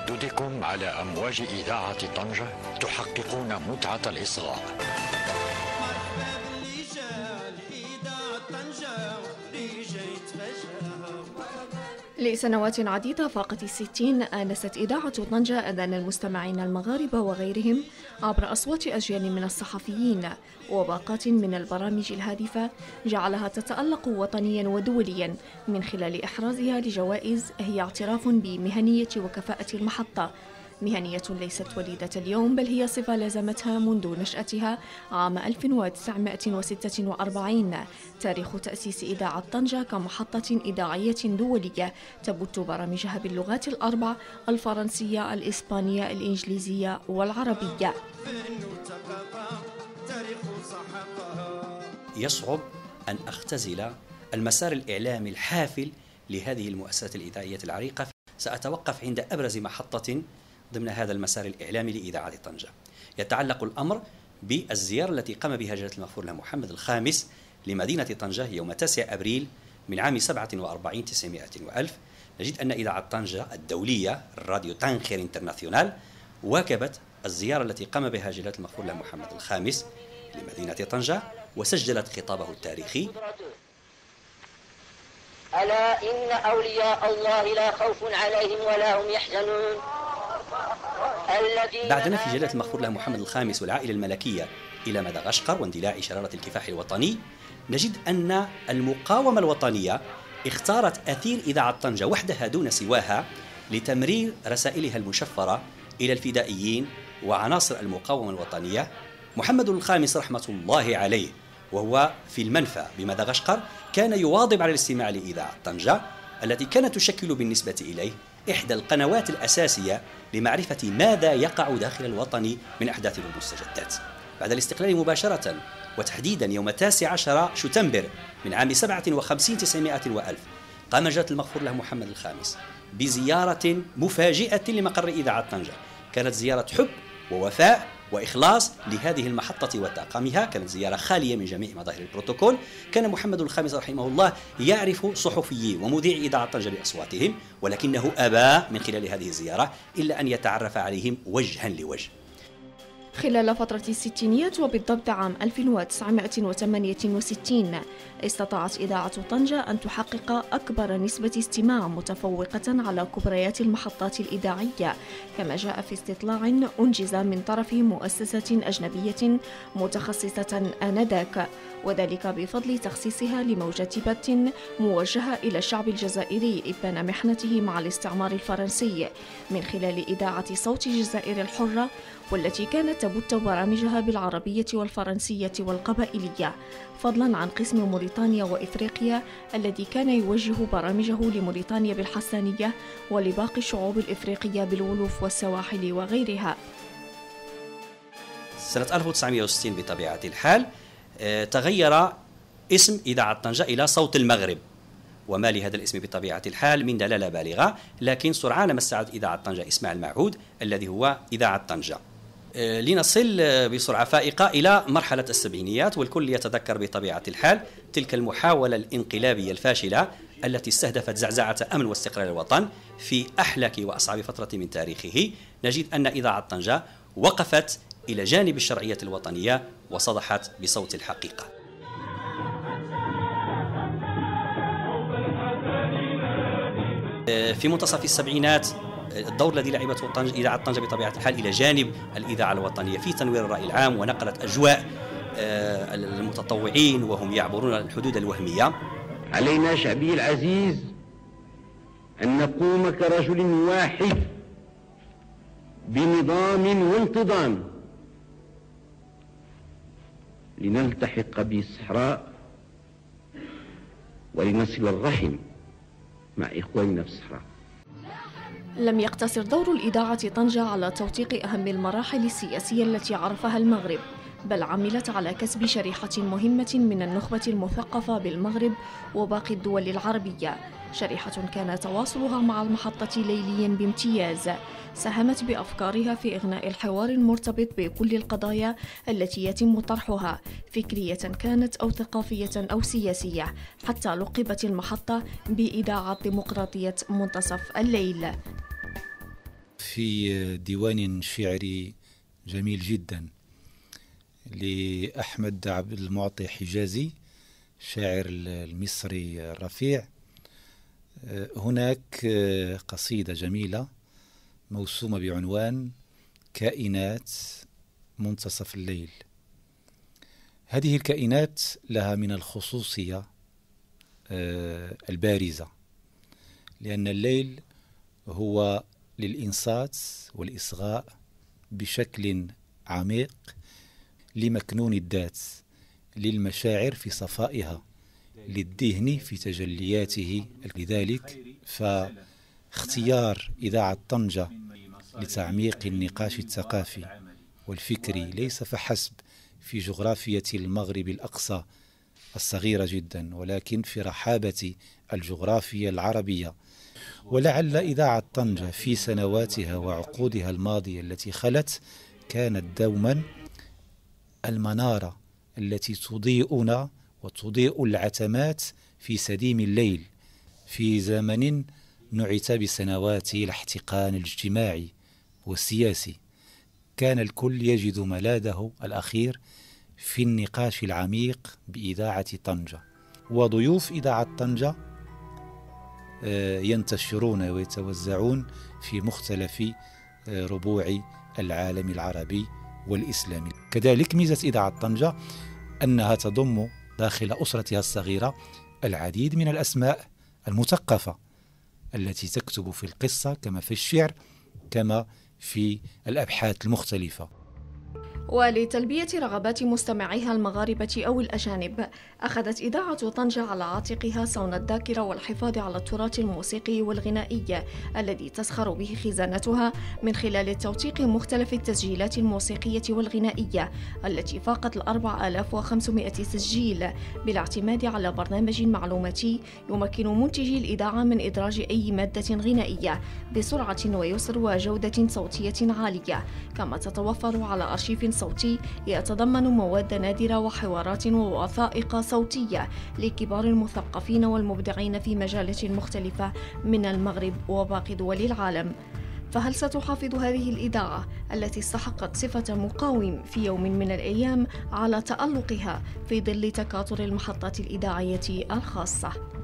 ترددكم على أمواج إذاعة طنجة تحققون متعة الإصغاء. لسنوات عديدة فاقت 60 آنست إذاعة طنجة أذان المستمعين المغاربة وغيرهم عبر أصوات أجيال من الصحفيين وباقات من البرامج الهادفة جعلها تتألق وطنيا ودوليا من خلال إحرازها لجوائز هي اعتراف بمهنية وكفاءة المحطة، مهنية ليست وليدة اليوم بل هي صفة لازمتها منذ نشأتها عام 1946، تاريخ تأسيس إذاعة طنجة كمحطة إذاعية دولية تبث برامجها باللغات الأربع: الفرنسية، الإسبانية، الإنجليزية والعربية. يصعب أن أختزل المسار الإعلامي الحافل لهذه المؤسسات الإذاعية العريقة. سأتوقف عند أبرز محطة ضمن هذا المسار الإعلامي لإذاعة طنجة. يتعلق الأمر بالزيارة التي قام بها جلالة المغفور له محمد الخامس لمدينة طنجة يوم 9 أبريل من عام 47 900 وألف. نجد أن إذاعة طنجة الدولية الراديو تانخير انترناسيونال واكبت الزيارة التي قام بها جلالة المغفور له محمد الخامس لمدينة طنجة وسجلت خطابه التاريخي: ألا إن أولياء الله لا خوف عليهم ولا هم يحزنون. بعد نفي جلالة المغفور له محمد الخامس والعائلة الملكية إلى مدغشقر واندلاع شرارة الكفاح الوطني، نجد أن المقاومة الوطنية اختارت أثير إذاعة طنجة وحدها دون سواها لتمرير رسائلها المشفرة إلى الفدائيين وعناصر المقاومة الوطنية. محمد الخامس رحمة الله عليه وهو في المنفى بمدغشقر كان يواظب على الاستماع لإذاعة طنجة التي كانت تشكل بالنسبة إليه إحدى القنوات الأساسية لمعرفة ماذا يقع داخل الوطن من أحداث والمستجدات. بعد الاستقلال مباشرة وتحديدا يوم 19 شتنبر من عام 57 900 وألف قام جلالة المغفور له محمد الخامس بزيارة مفاجئة لمقر إذاعة طنجة. كانت زيارة حب ووفاء وإخلاص لهذه المحطة وطاقمها، كانت زيارة خالية من جميع مظاهر البروتوكول. كان محمد الخامس رحمه الله يعرف صحفيي ومذيع إذاعة طنجة بأصواتهم، ولكنه أبى من خلال هذه الزيارة إلا أن يتعرف عليهم وجها لوجه. خلال فترة الستينيات وبالضبط عام 1968 استطاعت إذاعة طنجة أن تحقق أكبر نسبة استماع متفوقة على كبريات المحطات الإذاعية، كما جاء في استطلاع أنجز من طرف مؤسسة أجنبية متخصصة آنذاك، وذلك بفضل تخصيصها لموجة بث موجهة إلى الشعب الجزائري إبان محنته مع الاستعمار الفرنسي من خلال إذاعة صوت الجزائر الحرة، والتي كانت تبث برامجها بالعربية والفرنسية والقبائلية، فضلا عن قسم موريتانيا وإفريقيا الذي كان يوجه برامجه لموريتانيا بالحسانية ولباقي الشعوب الإفريقية بالولوف والسواحل وغيرها. سنة 1960 بطبيعة الحال تغير اسم إذاعة طنجة إلى صوت المغرب، وما لهذا الاسم بطبيعة الحال من دلالة بالغة، لكن سرعان ما استعادت إذاعة طنجة اسمها المعهود الذي هو إذاعة طنجة، لنصل بسرعة فائقة إلى مرحلة السبعينيات. والكل يتذكر بطبيعة الحال تلك المحاولة الانقلابية الفاشلة التي استهدفت زعزعة أمن واستقرار الوطن في أحلك وأصعب فترة من تاريخه. نجد أن إذاعة طنجة وقفت إلى جانب الشرعية الوطنية وصدحت بصوت الحقيقة. في منتصف السبعينات الدور الذي لعبته إذاعة طنجة بطبيعة الحال إلى جانب الإذاعة الوطنية في تنوير الرأي العام، ونقلت أجواء المتطوعين وهم يعبرون الحدود الوهمية. علينا شعبي العزيز أن نقوم كرجل واحد بنظام وانتظام لنلتحق بالصحراء ولنصل الرحم مع إخواننا في الصحراء. لم يقتصر دور الإذاعة طنجة على توثيق أهم المراحل السياسية التي عرفها المغرب، بل عملت على كسب شريحة مهمة من النخبة المثقفة بالمغرب وباقي الدول العربية، شريحة كان تواصلها مع المحطة ليليا بامتياز، ساهمت بأفكارها في إغناء الحوار المرتبط بكل القضايا التي يتم طرحها، فكرية كانت أو ثقافية أو سياسية، حتى لقبت المحطة بإذاعة ديمقراطية منتصف الليل. في ديوان شعري جميل جدا لأحمد عبد المعطي حجازي، شاعر المصري الرفيع. هناك قصيدة جميلة موسومة بعنوان كائنات منتصف الليل. هذه الكائنات لها من الخصوصية البارزة، لأن الليل هو للإنصات والإصغاء بشكل عميق لمكنون الذات، للمشاعر في صفائها، للذهن في تجلياته. لذلك فاختيار إذاعة طنجة لتعميق النقاش الثقافي والفكري ليس فحسب في جغرافية المغرب الأقصى الصغيرة جدا، ولكن في رحابة الجغرافيا العربية. ولعل إذاعة طنجة في سنواتها وعقودها الماضية التي خلت كانت دوما المنارة التي تضيئنا وتضيء العتمات في سديم الليل، في زمن نعت بسنوات الاحتقان الاجتماعي والسياسي. كان الكل يجد ملاذه الأخير في النقاش العميق بإذاعة طنجة، وضيوف إذاعة طنجة ينتشرون ويتوزعون في مختلف ربوع العالم العربي والإسلامي. كذلك ميزة إذاعة طنجة أنها تضم داخل أسرتها الصغيرة العديد من الأسماء المثقفة التي تكتب في القصة كما في الشعر كما في الأبحاث المختلفة. ولتلبية رغبات مستمعيها المغاربة أو الأجانب، أخذت إذاعة طنجة على عاتقها صون الذاكرة والحفاظ على التراث الموسيقي والغنائي الذي تزخر به خزانتها من خلال التوثيق مختلف التسجيلات الموسيقية والغنائية التي فاقت 4500 تسجيل، بالاعتماد على برنامج معلوماتي يمكن منتجي الإذاعة من إدراج أي مادة غنائية بسرعة ويسر وجودة صوتية عالية. كما تتوفر على أرشيف صوتي يتضمن مواد نادرة وحوارات ووثائق صوتية لكبار المثقفين والمبدعين في مجالات مختلفة من المغرب وباقي دول العالم. فهل ستحافظ هذه الإذاعة التي استحقت صفة مقاوم في يوم من الأيام على تألقها في ظل تكاثر المحطات الإذاعية الخاصة؟